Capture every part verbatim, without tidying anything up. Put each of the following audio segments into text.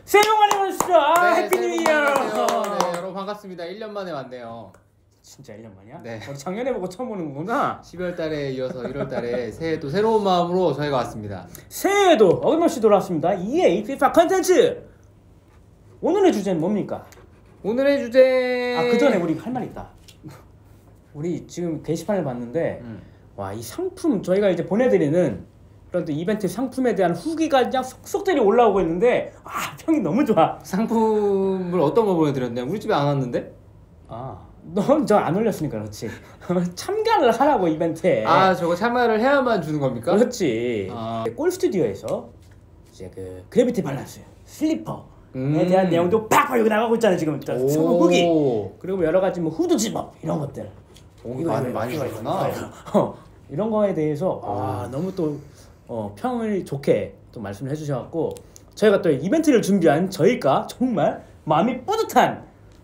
새해 복 많이 받으시죠. 아, 네, 해피 뉴 이어. 네, 여러분 반갑습니다. 일 년 만에 왔네요. 진짜 일 년 만이야? 네. 우리 작년에 보고 처음 보는 거구나. 십이월 달에 이어서 일월 달에 새해 또 새로운 마음으로 저희가 왔습니다. 새해에도 어김없이 돌아왔습니다. 이에이 피파 컨텐츠. 오늘의 주제는 뭡니까? 오늘의 주제. 아, 그 전에 우리 할 말 있다. 우리 지금 게시판을 봤는데 음. 와, 이 상품 저희가 이제 보내드리는 그런 또 이벤트 상품에 대한 후기가 그냥 속속들이 올라오고 있는데 아, 평이 너무 좋아. 상품을 어떤 거 보내드렸나요? 우리 집에 안 왔는데? 아, 넌 저 안 올렸으니까 그렇지. 참가를 하라고 이벤트에. 아, 저거 참여를 해야만 주는 겁니까? 그렇지. 아. 골 스튜디오에서 이제 그 그래비티 밸런스 슬리퍼에 음. 대한 내용도 팍팍 여기 나가고 있잖아요 지금. 또 상품 후기 오. 그리고 여러 가지 뭐 후드 집업 이런 것들. 오, 이거 많이 이거 많이 이거 줬구나. 이거. 어, 이런 거에 대해서 아, 오. 너무 또 어, 평을 좋게 또 말씀을 해주셔갖고 저희가 또 이벤트를 준비한 저희가 정말 마음이 뿌듯한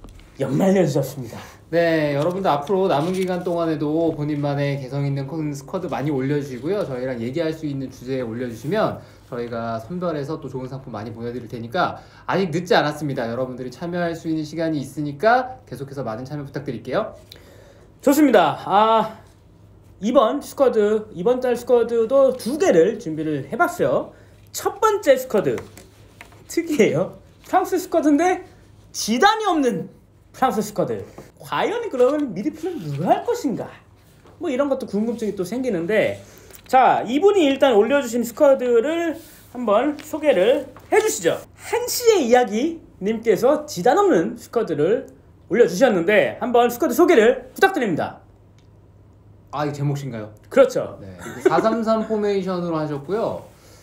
연말 연시였습니다. 네, 여러분들 앞으로 남은 기간 동안에도 본인만의 개성 있는 스쿼드 많이 올려주시고요. 저희랑 얘기할 수 있는 주제에 올려주시면 저희가 선별해서 또 좋은 상품 많이 보내드릴 테니까 아직 늦지 않았습니다. 여러분들이 참여할 수 있는 시간이 있으니까 계속해서 많은 참여 부탁드릴게요. 좋습니다. 아, 이번 스쿼드, 이번 달 스쿼드도 두 개를 준비를 해봤어요. 첫 번째 스쿼드 특이해요. 프랑스 스쿼드인데 지단이 없는 프랑스 스쿼드. 과연 그러면 미드필더는 누가 할 것인가? 뭐 이런 것도 궁금증이 또 생기는데, 자, 이분이 일단 올려주신 스쿼드를 한번 소개를 해주시죠. 한시의 이야기 님께서 지단 없는 스쿼드를 올려주셨는데 한번 스쿼드 소개를 부탁드립니다. 아, 이게 제 몫인가요? 그렇죠. 네, 사삼삼 포메이션으로 하셨고요.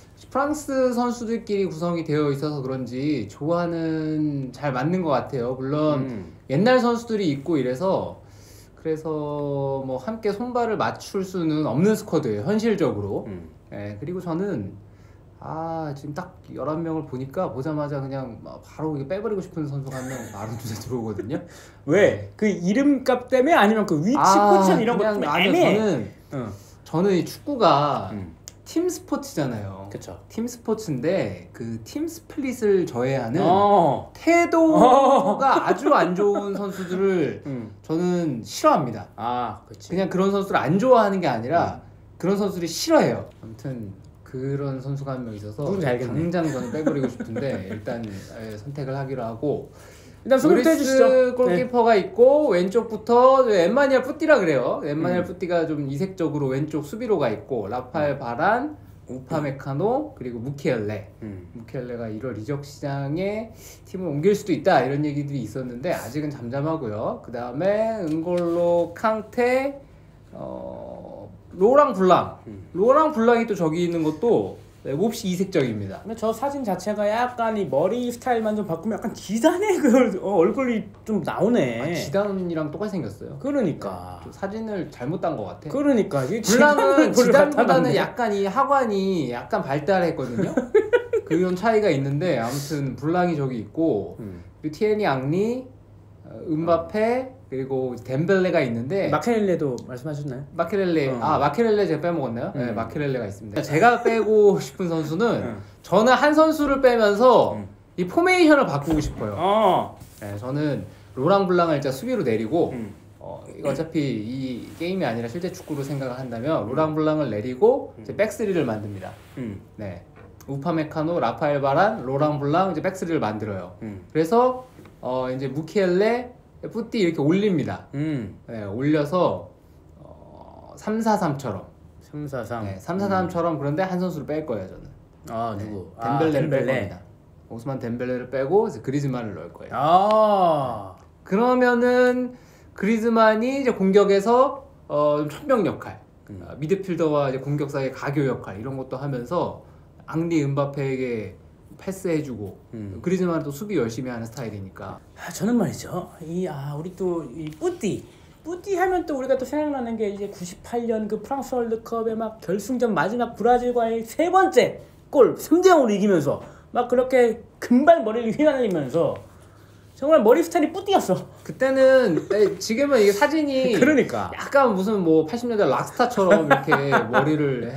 프랑스 선수들끼리 구성이 되어 있어서 그런지 조화는 잘 맞는 것 같아요. 물론 음. 옛날 선수들이 있고 이래서 그래서 뭐 함께 손발을 맞출 수는 없는 스쿼드예요, 현실적으로. 음. 네, 그리고 저는 아 지금 딱 열한 명을 보니까 보자마자 그냥 바로 빼버리고 싶은 선수가 한 명 바로 눈에 들어오거든요. 왜? 그 이름값 때문에 아니면 그 위치 아, 포지션 이런 것 그냥 때문에 아니요, 애매해? 저는 응. 저는 이 축구가 음. 팀 스포츠잖아요. 그쵸. 팀 스포츠인데 그 팀 스플릿을 저해하는 어. 태도가 아주 안 좋은 선수들을 음. 저는 싫어합니다. 아, 그렇지. 그냥 그런 선수를 안 좋아하는 게 아니라 그런 선수들이 싫어해요. 아무튼 그런 선수가 한 명 있어서 누군지 알겠네. 당장 저는 빼버리고 싶은데 일단 예, 선택을 하기로 하고 일단 소개부터 해주시죠. 그리스 골키퍼가 있고 왼쪽부터 엠마니엘 뿌띠라 그래요. 엠마니엘 음. 뿌띠가 좀 이색적으로 왼쪽 수비로가 있고 라파엘 바란, 우파메카노 그리고 무키엘레. 음. 무키엘레가 일월 이적 시장에 팀을 옮길 수도 있다 이런 얘기들이 있었는데 아직은 잠잠하고요. 그 다음에 은골로 캉테, 어, 로랑 블랑. 음. 로랑 블랑이 또 저기 있는 것도 몹시 이색적입니다. 근데 저 사진 자체가 약간 이 머리 스타일만 좀 바꾸면 약간 지단의 그 어, 얼굴이 좀 나오네. 아, 지단이랑 똑같이 생겼어요. 그러니까. 좀 사진을 잘못 딴 것 같아. 그러니까. 이 블랑은 지단을 갖다 지단보다는 놨네. 약간 이 하관이 약간 발달했거든요. 그런 차이가 있는데 아무튼 블랑이 저기 있고 음. 그리고 티에니 앙리, 어, 음바페 그리고 덴벨레가 있는데 마케렐레도 말씀하셨나요? 마케렐레 어. 아 마케렐레 제가 빼먹었나요? 음. 네, 마케렐레가 있습니다. 제가 빼고 싶은 선수는 음. 저는 한 선수를 빼면서 음. 이 포메이션을 바꾸고 싶어요. 어. 네, 저는 로랑 블랑을 일단 수비로 내리고 음. 어, 이거 어차피 이 게임이 아니라 실제 축구로 생각을 한다면 로랑 블랑을 내리고 이제 백쓰리를 만듭니다. 음. 네, 우파메카노, 라파엘 바란, 로랑 블랑 이제 백쓰리를 만들어요. 음. 그래서 어, 이제 무키엘레, 뿌띠 이렇게 올립니다. 음. 네, 올려서 어, 삼 사 삼처럼 삼 사 삼. 네, 삼 사 삼처럼 그런데 한 선수를 뺄 거예요 저는. 아, 네, 누구? 덴벨레를 아, 뺄 겁니다. 오스만 덴벨레를 빼고 이제 그리즈만을 넣을 거예요. 아. 그러면은 그리즈만이 이제 공격에서 어, 좀 천명 역할, 음. 어, 미드필더와 이제 공격 사이의 가교 역할 이런 것도 하면서 앙리 음바페에게 패스해주고 음. 그리즈만은 또 수비 열심히 하는 스타일이니까. 아, 저는 말이죠. 이 아 우리 또 이 뿌띠 뿌띠 하면 또 우리가 또 생각나는 게 이제 구십팔 년 그 프랑스 월드컵의 막 결승전 마지막 브라질과의 세 번째 골 삼 대 영으로 이기면서 막 그렇게 금발 머리를 휘날리면서 정말 머리 스타일이 뿌띠였어. 그때는 에, 지금은 이게 사진이 그러니까 약간 무슨 뭐 팔십 년대 락스타처럼 이렇게 머리를 해,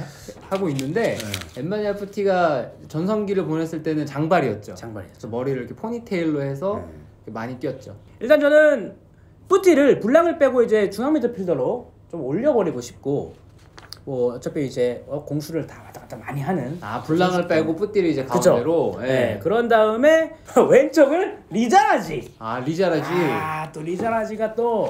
하고 있는데 네. 엠마니아프티가 전성기를 보냈을 때는 장발이었죠. 장발이었죠. 그래서 머리를 이렇게 포니테일로 해서 네. 많이 뛰었죠. 일단 저는 뿌띠를 블랑을 빼고 이제 중앙 미드필더로 좀 올려버리고 싶고, 뭐 어차피 이제 어, 공수를 다 왔다 갔다 많이 하는. 아 블랑을 빼고 뿌띠를 이제 그쵸? 가운데로. 네. 예. 그런 다음에 왼쪽을 리자라지. 아 리자라지. 아, 또 리자라지가 또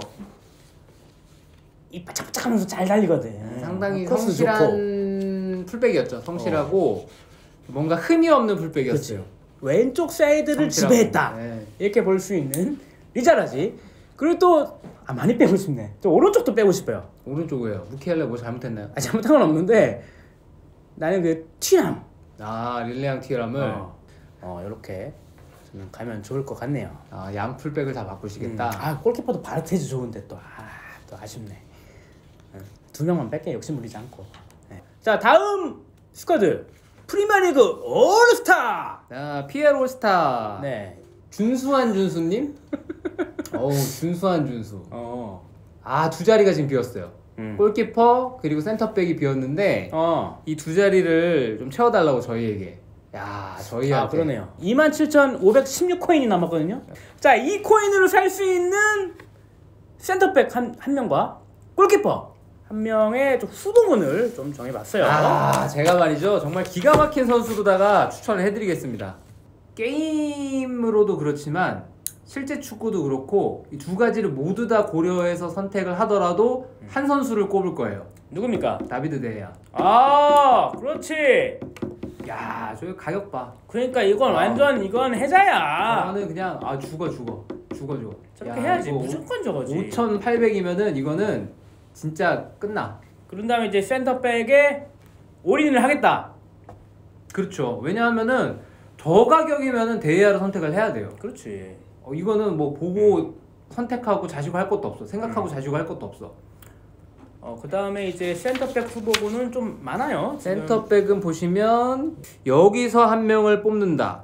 이 바짝바짝하면서 잘 달리거든. 상당히 코스 성실한 풀백이었죠. 성실하고 뭔가 흠이 없는 풀백이었어요. 그렇죠. 왼쪽 사이드를 성실하고. 지배했다. 네. 이렇게 볼 수 있는 리자라지. 그리고 또 아, 많이 빼고 싶네. 또 오른쪽도 빼고 싶어요. 오른쪽이에요. 무키엘레 뭐 잘못했나요? 아, 잘못한 건 없는데 나는 그 튀남. 아 릴레앙 티람을 어, 어 이렇게 저는 가면 좋을 것 같네요. 아, 양 풀백을 다 바꾸시겠다. 음. 아, 골키퍼도 바르테즈 좋은데 또 아, 또 아쉽네. 응. 두 명만 뺄게, 욕심 부리지 않고. 네. 자, 다음 스쿼드 프리미어리그 올스타. 자 피에로 스타. 네. 준수한 준수님. 어우 준수한 준수. 어. 아 두 자리가 지금 비었어요. 음. 골키퍼 그리고 센터백이 비었는데 어. 이 두 자리를 좀 채워달라고 저희에게. 야 저희한테. 아, 그러네요. 이만 칠천오백십육 코인이 남았거든요. 자, 이 코인으로 살 수 있는 센터백 한, 한 명과 골키퍼 한 명의 좀 후보군을 좀 정해봤어요. 아 제가 말이죠 정말 기가 막힌 선수로다가 추천을 해드리겠습니다. 게임으로도 그렇지만 실제 축구도 그렇고 이 두 가지를 모두 다 고려해서 선택을 하더라도 한 선수를 꼽을 거예요. 누굽니까? 다비드 데야. 아, 그렇지. 야 저 가격 봐. 그러니까 이건 완전 이건 해자야. 저는 그냥 아 죽어 죽어 죽어 죽어. 저렇게 해야지. 무조건 저거지. 오천팔백이면은 이거는 진짜 끝나. 그런 다음에 이제 센터백에 올인을 하겠다. 그렇죠. 왜냐하면은 저 가격이면은 데이아를 선택을 해야 돼요. 그렇지. 어, 이거는 뭐 보고 선택하고 자시고 할 것도 없어. 생각하고 음. 자시고 할 것도 없어. 어, 그 다음에 이제 센터백 후보군은 좀 많아요. 지금. 센터백은 보시면 여기서 한 명을 뽑는다.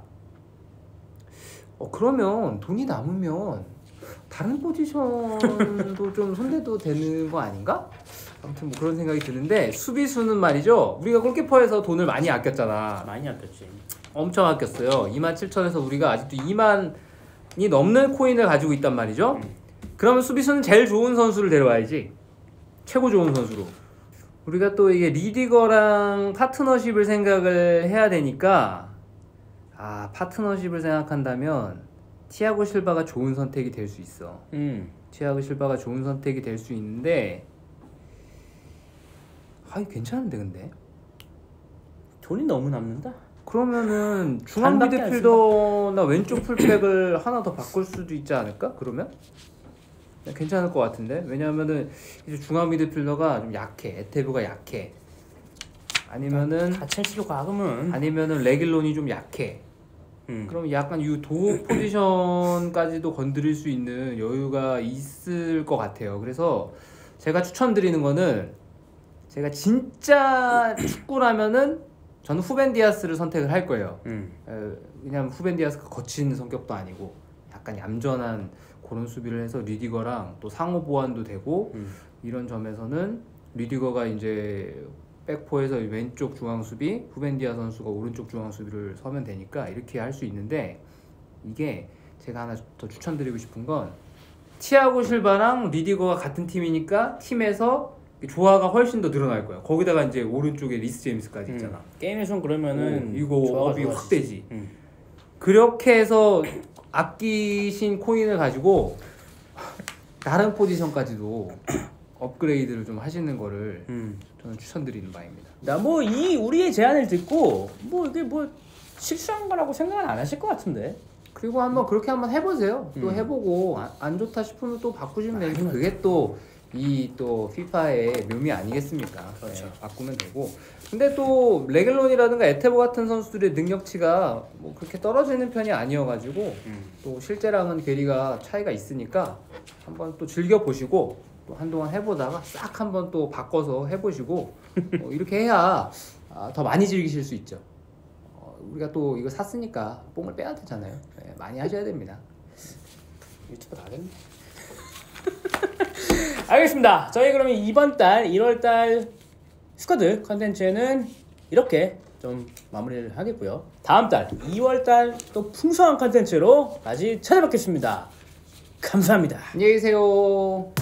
어 그러면 돈이 남으면 다른 포지션도 좀 손대도 되는 거 아닌가? 아무튼 뭐 그런 생각이 드는데 수비수는 말이죠. 우리가 골키퍼에서 돈을 많이 아꼈잖아. 많이 아꼈지. 엄청 아꼈어요. 이만 칠천에서 우리가 아직도 이만이 넘는 코인을 가지고 있단 말이죠. 음. 그러면 수비수는 제일 좋은 선수를 데려와야지. 최고 좋은 선수로. 우리가 또 이게 리디거랑 파트너십을 생각을 해야 되니까 아 파트너십을 생각한다면 티아고 실바가 좋은 선택이 될 수 있어. 음. 티아고 실바가 좋은 선택이 될 수 있는데 아 이거 괜찮은데 근데 돈이 너무 남는다. 그러면은 중앙 반밖에 안 미드필더나 왼쪽 풀백을 하나 더 바꿀 수도 있지 않을까? 그러면 괜찮을 것 같은데 왜냐하면은 이제 중앙 미드필더가 좀 약해. 에테브가 약해. 아니면은 다 첼시로 가금은. 아니면은 레길론이 좀 약해. 음. 그럼 약간 이 도우 포지션까지도 건드릴 수 있는 여유가 있을 것 같아요. 그래서 제가 추천드리는 거는 제가 진짜 축구라면은 저는 후벤 디아스를 선택을 할 거예요. 음. 어, 왜냐면 후벤 디아스가 거친 성격도 아니고 약간 얌전한 그런 수비를 해서 리디거랑 또 상호 보완도 되고 음. 이런 점에서는 리디거가 이제 백포에서 왼쪽 중앙 수비, 후벤 디아 선수가 오른쪽 중앙 수비를 서면 되니까 이렇게 할 수 있는데 이게 제가 하나 더 추천드리고 싶은 건 티아고 실바랑 리디거가 같은 팀이니까 팀에서 조화가 훨씬 더 늘어날 거야. 거기다가 이제 오른쪽에 리스 제임스까지 있잖아. 음. 게임에선 그러면은 오, 이거 조화가 업이 확 좋아지지. 되지. 음. 그렇게 해서 아끼신 코인을 가지고 다른 포지션까지도 업그레이드를 좀 하시는 거를 음. 저는 추천드리는 바입니다. 나 뭐 이 우리의 제안을 듣고 뭐 이게 뭐 실수한 거라고 생각은 안 하실 것 같은데. 그리고 한번 그렇게 한번 해보세요. 또 음. 해보고 안, 안 좋다 싶으면 또 바꾸시면 되니까 그게 또 이 또 피파의 묘미 아니겠습니까? 그렇죠. 네, 바꾸면 되고. 근데 또 레글론이라든가 에테보 같은 선수들의 능력치가 뭐 그렇게 떨어지는 편이 아니어가지고 음. 또 실제랑은 괴리가 차이가 있으니까 한번 또 즐겨 보시고 또 한동안 해보다가 싹 한번 또 바꿔서 해보시고 어, 이렇게 해야 아, 더 많이 즐기실 수 있죠. 어, 우리가 또 이거 샀으니까 뽕을 빼야 되잖아요. 네, 많이 하셔야 됩니다. 유튜브 다 됐네. 알겠습니다. 저희 그러면 이번 달 일월 달 스쿼드 컨텐츠는 이렇게 좀 마무리를 하겠고요. 다음 달 이월 달 또 풍성한 컨텐츠로 다시 찾아뵙겠습니다. 감사합니다. 안녕히 계세요.